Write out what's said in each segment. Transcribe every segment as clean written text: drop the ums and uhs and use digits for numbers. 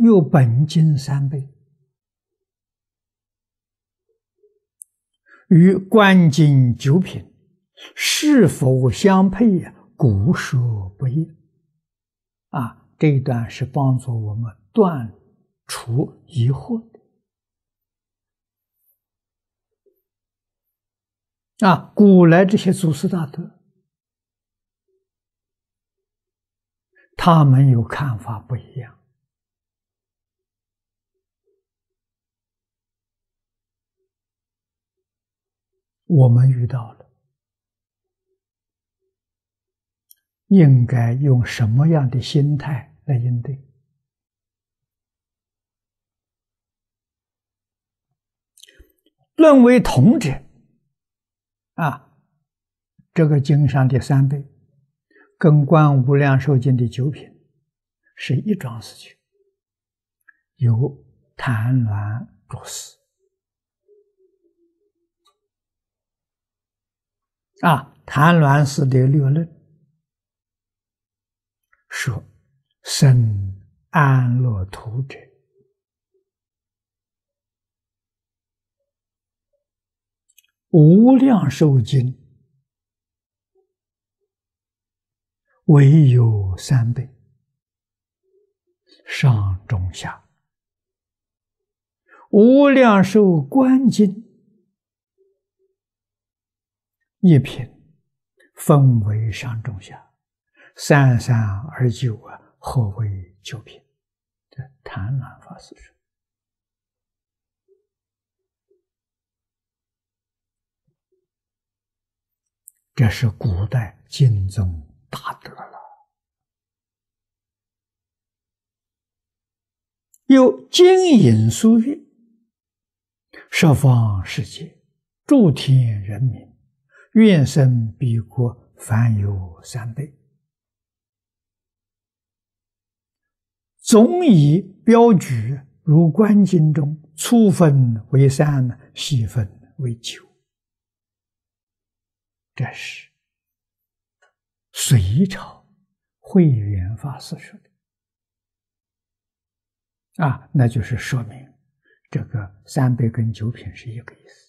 有本经3倍，与观经9品是否相配呀？古说不一。这一段是帮助我们断除疑惑的。古来这些祖师大德，他们有看法不一样。我们遇到了，应该用什么样的心态来应对？论为同者，这个经上的3倍，跟观无量寿经的9品是一桩事情，由谭鸾著释。谭鸾师的略论说：生安乐土者，无量寿经唯有3倍，上中下。无量寿观经一品分为上中下，33而9合为9品。这谭鸾法师说。这是古代经宗大德了。又经引书曰：十方世界诸天人民，愿生彼国，凡有3倍。总以标举如观经中，粗分为3，细分为9。这是隋朝慧远法师说的。那就是说明这个3倍跟9品是一个意思。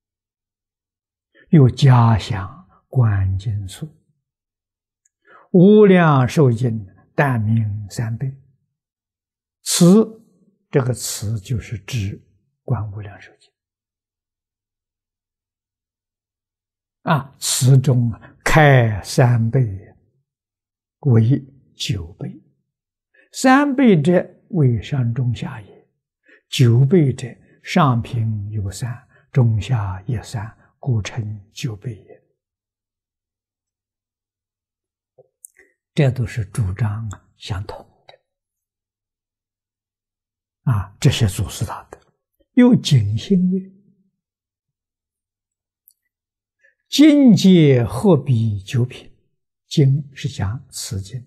又加详观经书，无量寿经但名3倍。这个词就是指观无量寿经。词中开3倍为9倍，3倍者为上中下也，9倍者上品有3，中下也3，故称9倍也。这都是主张相同的。这些祖师大德又谨信曰：经界合比9品，经是讲此经，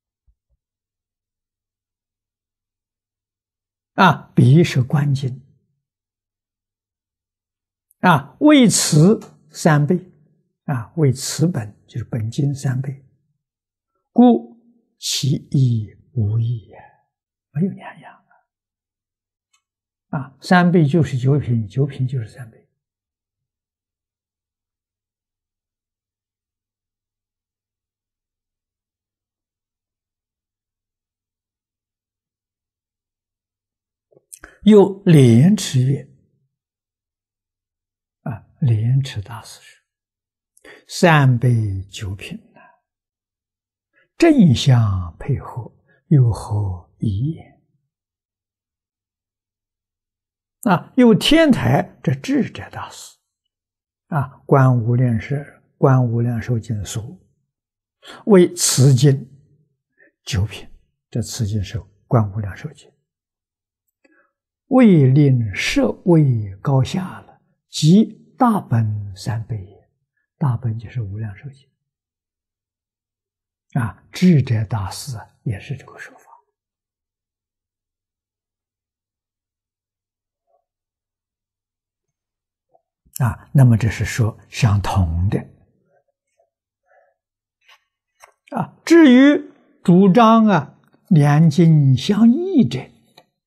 比是观经，为此3倍，为此本就是本经3倍，故其义无异也，没有两样。3倍就是9品，9品就是3倍。又莲池曰：莲池大师说，3倍9品正相配合，又何异也？又天台这智者大师观无量寿经书为此经9品，这此经是观无量寿经，为令设位高下了，即大本3倍也。大本就是无量寿经。智者大师也是这个说法。那么这是说相同的。至于主张两经相异者，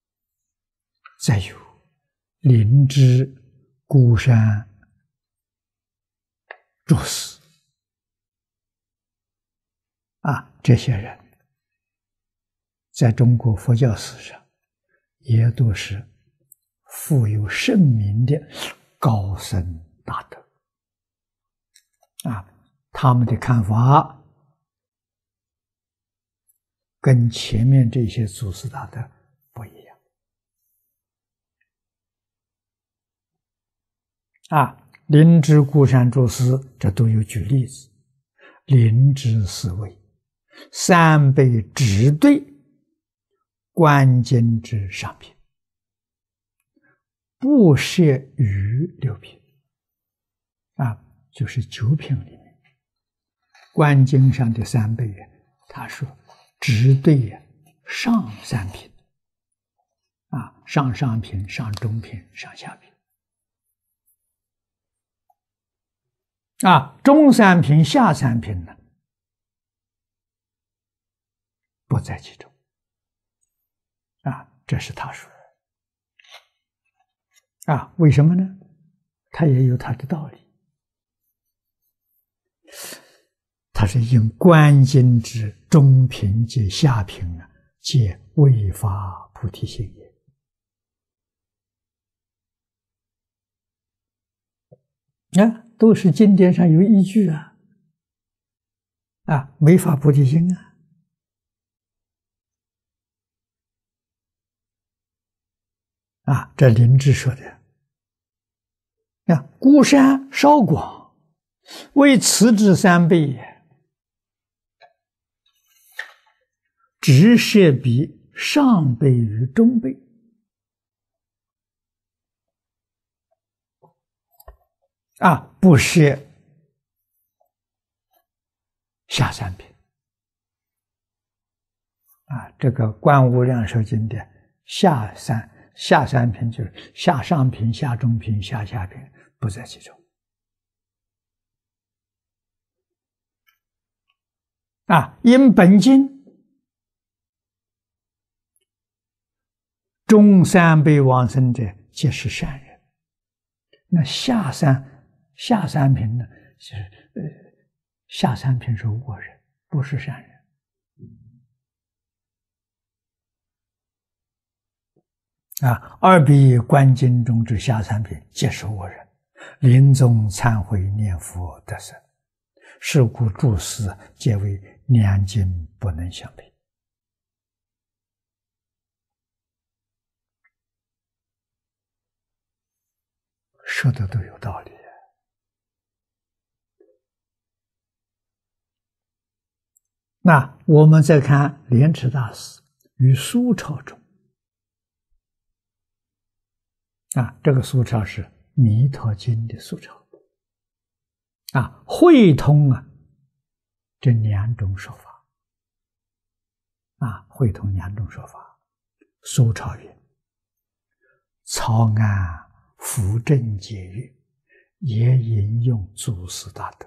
再有灵芝、孤山住寺这些人在中国佛教史上也都是富有盛名的高僧大德他们的看法跟前面这些祖师大德不一样灵芝、孤山住寺，这都有举例子。灵芝是为三辈只对观经之上品，不摄于六品就是九品里面，观经上的三辈他说只对上三品上品、上中品、上下品中三品、下三品呢，不在其中这是他说的为什么呢？他也有他的道理。他是因观经之中品及下品皆未发菩提心也都是经典上有依据没发菩提心这灵芝说的孤山稍广，为此之三辈也，只摄比上辈与中辈不摄下三品这个观无量寿经的下三品就是下上品、下中品、下下品，不在其中因本经中三辈往生者皆是善人，那下三品呢，下三品是恶人，不是善人二彼观经中之下三品皆是恶人，临终忏悔念佛得生，是故诸事皆为两经不能相配说的都有道理那我们再看莲池大师于苏钞中这个苏钞是弥陀经的苏钞汇通这两种说法汇通两种说法。苏钞云：草案扶正解约，也引用祖师大德。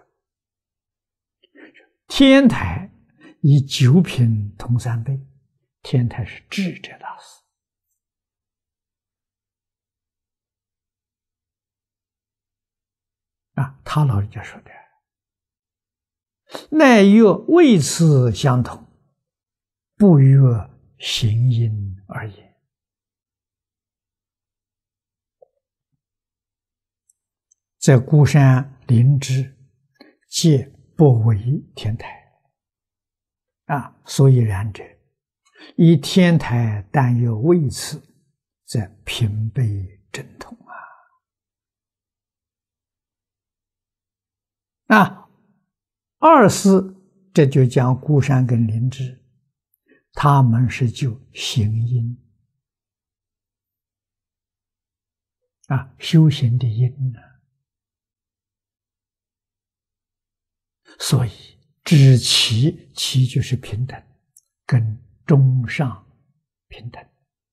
天台以九品同三辈，天台是智者大师他老人家说的，乃曰为此相同，不曰行因而已。在孤山灵芝皆不为天台所以然者，以天台但有位次，则平辈正统二是这就讲孤山跟灵芝，他们是就行因修行的因所以知其就是平等，跟中上平等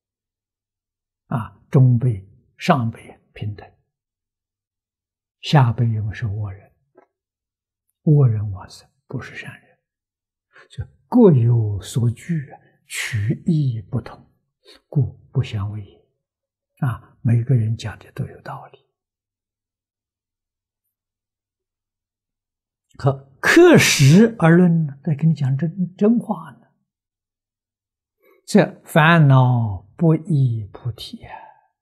中辈上辈平等，下辈因为是恶人，恶人往生不是善人，就各有所据，取义不同，故不相为也每个人讲的都有道理。可刻实而论呢，在跟你讲真话呢。这烦恼不异菩提呀，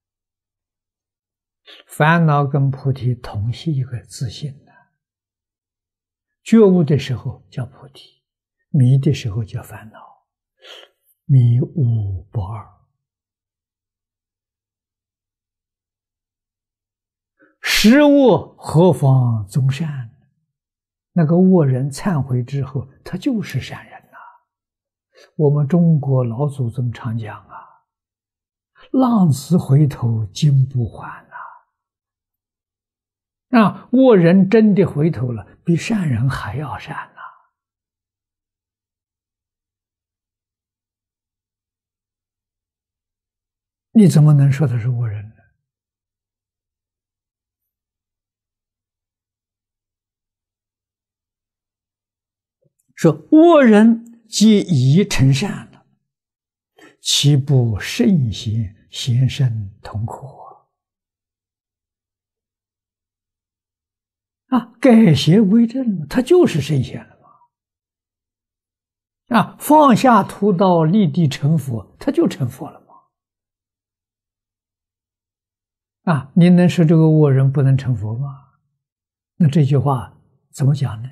烦恼跟菩提同是一个自性的。觉悟的时候叫菩提，迷的时候叫烦恼，迷悟不二。实恶何妨宗善？那个恶人忏悔之后，他就是善人呐。我们中国老祖宗常讲啊，浪子回头金不还呐。恶人真的回头了，比善人还要善呐。你怎么能说他是恶人呢？说恶人既已成善了，岂不圣贤贤圣同苦改邪归正，他就是圣贤了嘛。放下屠刀立地成佛，他就成佛了嘛。你能说这个恶人不能成佛吗？那这句话怎么讲呢？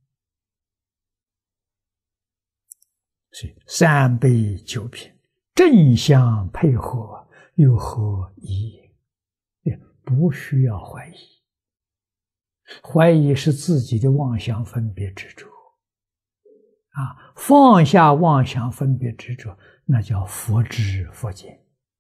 所以三杯九品正相配合，又何异也？不需要怀疑。怀疑是自己的妄想分别执着放下妄想分别执着，那叫佛知佛见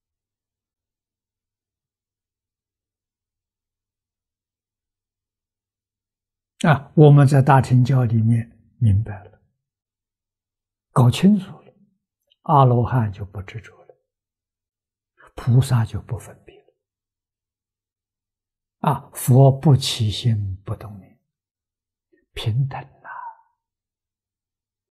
我们在大乘教里面明白了，搞清楚了，阿罗汉就不执着了，菩萨就不分别了佛不起心不动念，平等